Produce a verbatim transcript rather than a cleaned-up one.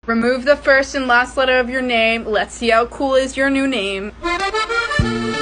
Remove the first and last letter of your name. Let's see how cool is your new name.